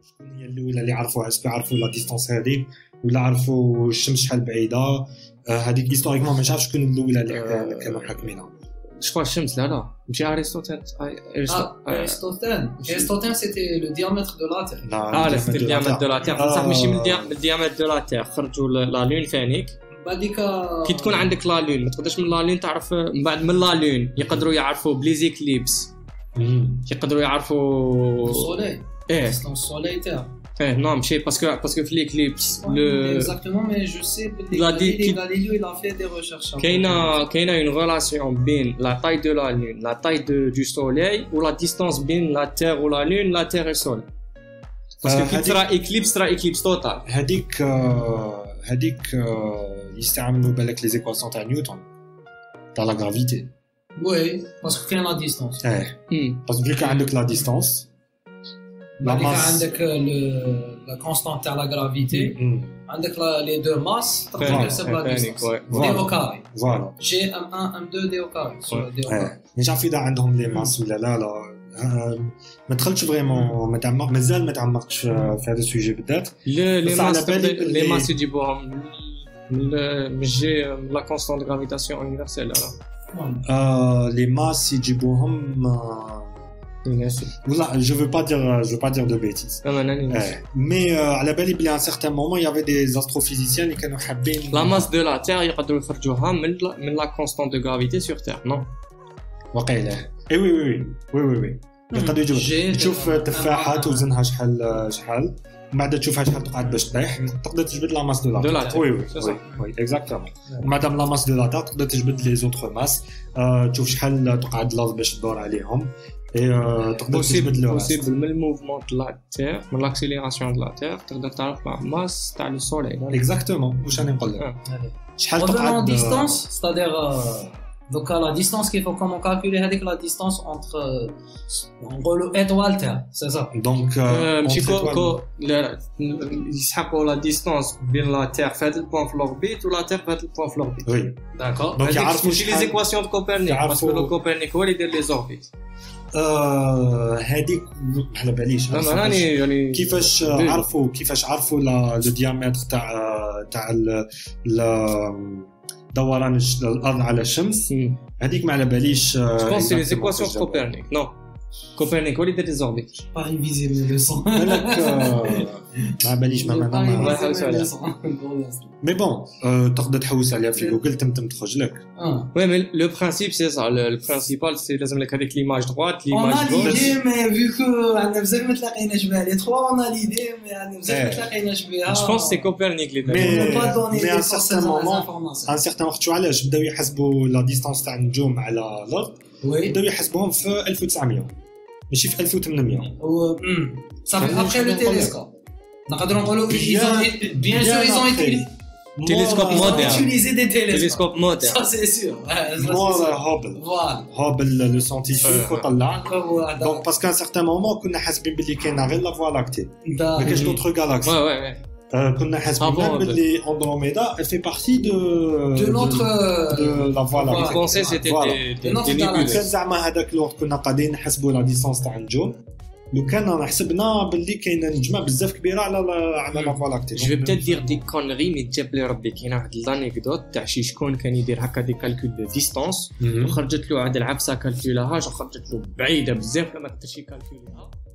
شكون هي الاولى اللي عرفوها؟ اسكو عرفوا لا ديستانس هذيك ولا عرفوا الشمس شحال بعيده؟ هذيك هيستوريكمون ما نعرفش شكون الاولى اللي كانوا حاكمينها. شكون الشمس؟ لا ماشي ارسطوطل. ارسطوطل سيتي لو ديامتر دو لا تير. لا سيتي الديامتر دو لا تير بصح ماشي من الديامتر دو لا تير. خرجوا لا لون ثانيك بعديك كي تكون عندك لا لون ما تقدرش من لا لون تعرف من بعد من لا لون يقدروا يعرفوا بليزيكليبس يقدروا يعرفوا السولي السولي تاع non ماشي باسكو في ليكليبس exactement mais je sais que Galileo il a fait des recherches كاينه une relation بين la taille de la lune la taille du soleil ou la distance بين la terre ou la lune la terre et le soleil باسكو كي ترى اكليبس توتال هذيك يستعملوا بالك لي زيكواسيون تاع نيوتن تاع لا غرافيتي. وي باسكو كاين لا ديستانس باسكو فيك عندك لا ديستانس بعديك عندك لا كونستانت تاع لا غرافيتي عندك لي دو ماس تقدر تحسب لا ديستانس دي او كاري فوالا جي ام 1 ام 2 دي او كاري مش عارف اذا عندهم لي ماس ولا لا ما دخلتش فريمون مازال ما تعمقتش في هذا السوجي بالذات. لي ماس يجيبوهم من جي لا كونستانت غرافيتاسيون يونيفرسيل. لي ماس يجيبوهم Voilà, je veux pas dire de bêtises. Mais à la belle, il y a un certain moment, il y avait des astrophysiciens qui ont habité la masse de la Terre, ils peuvent يخرجوها من la constante de gravité sur Terre, non? وقيله. اي وي. يقدروا يجيبوا تشوف تفاحات وزنها شحال بعد تشوفها شحال تقعد باش طيح تقدر تجبد لا ماس دو لا تير. وي اكزاكتومون. مادام لا ماس دو لا تير تقدر تجبد لي زوتر ماس تشوف شحال تقعد لاز باش تدور عليهم. تقدر تجبد له possible من الموفمون تاع التير من لاكسيليراسيون تاع التير تقدر تعرف لا ماس تاع السولي. اكزاكتومون واش راني نقول لك شحال تقعد ديستانس c'est-à-dire donc la distance qu'il faut comment calculer avec la distance entre نقولوا étoile تاع c'est ça donc ماشي كو يسحبوا لا ديستانس بين لا تير في هذا البوان في لوربيت ولا تير في هذا البوان في لوربيت. وي داكور دونك يعرفوا ماشي لي زيكواسيون دو كوبرنيك باسكو لو كوبرنيك هو اللي يدير لي زوربيت. هذيك ما على باليش يعني كيفاش عرفوا لو ديامتر تاع دوران الارض على الشمس. هذيك ما على باليش. جو سي لي زيكواسيون كوبرنيك نو كوبرنيك هو اللي دار لي زوربيت با انفيزيبل لو سون بالك ما باليش ما مي بون تقدر تحوس عليها في جوجل تم تخرج لك. وي مي لو برينسيپ سي سا لو برينسيبال سي لازم لك هذيك ليماج دوات ليماج غوش. مي فيكو عندنا بزاف ما تلاقيناش بها لي 3 اون ليدي مي عندنا بزاف ما تلاقيناش بها. جو بونس سي كوبرنيك اللي دار. مي ان سيغتان وقت شو علاش بداو يحسبوا لا ديستانس تاع النجوم على الارض بداو يحسبوهم في 1900 ماشي في 1800 صافي ابخي لو تيليسكوب نقدروا نقولوا بيان سور ils ont utilisé تيليسكوب مودرن utiliser des تيليسكوب مودرن ça c'est sûr. هوبل لو سانتيفيك وطلع دونك باسكو ان سيغتان مومون كنا حاسبين باللي كاينه غير لا فوا لاكتي ما كاينش دوطخ غالاكسي. وي كنا حاسبين باللي اندروميدا elle fait partie de la voie lactée. Ils pensaient c'était des nébules. كان زعما هذاك الوقت كنا قاعدين نحسبوا لا ديستانس تاع النجوم لو كان حسبنا باللي كاينه نجمه بزاف كبيره على لا فوا لاكتي. جو بيتيت دير دي كونري مي تجاب لي ربي كاينه واحد لانيكدوت تاع شي شكون كان يدير هكا دي كالكول دو ديستانس وخرجت له عاد العبسه كالكولاها خرجت له بعيده بزاف ما قدرش يكالكوليها.